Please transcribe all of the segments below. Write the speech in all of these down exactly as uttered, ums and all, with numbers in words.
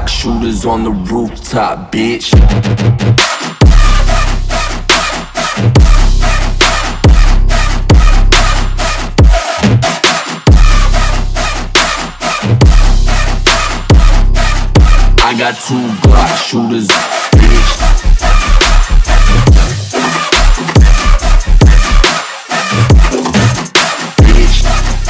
Glock shooters on the rooftop, bitch. I got two Glock shooters, bitch. Bitch.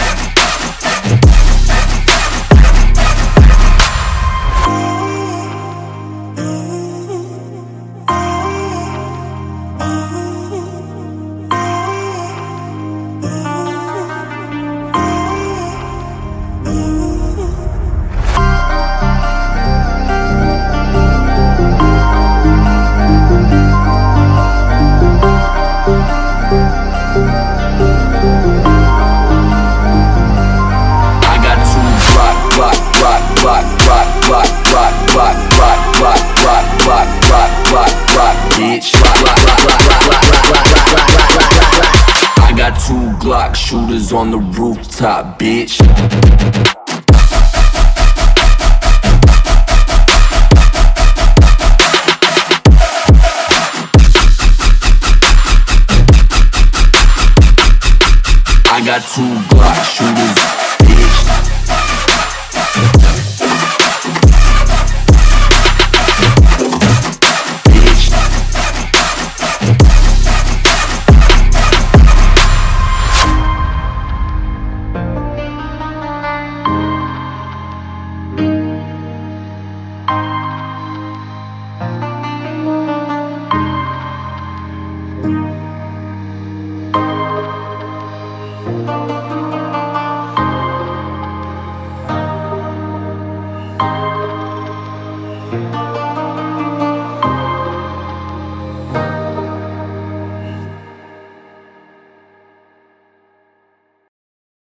I got two Glock shooters on the rooftop, bitch. I got two Glock shooters, bitch. Thank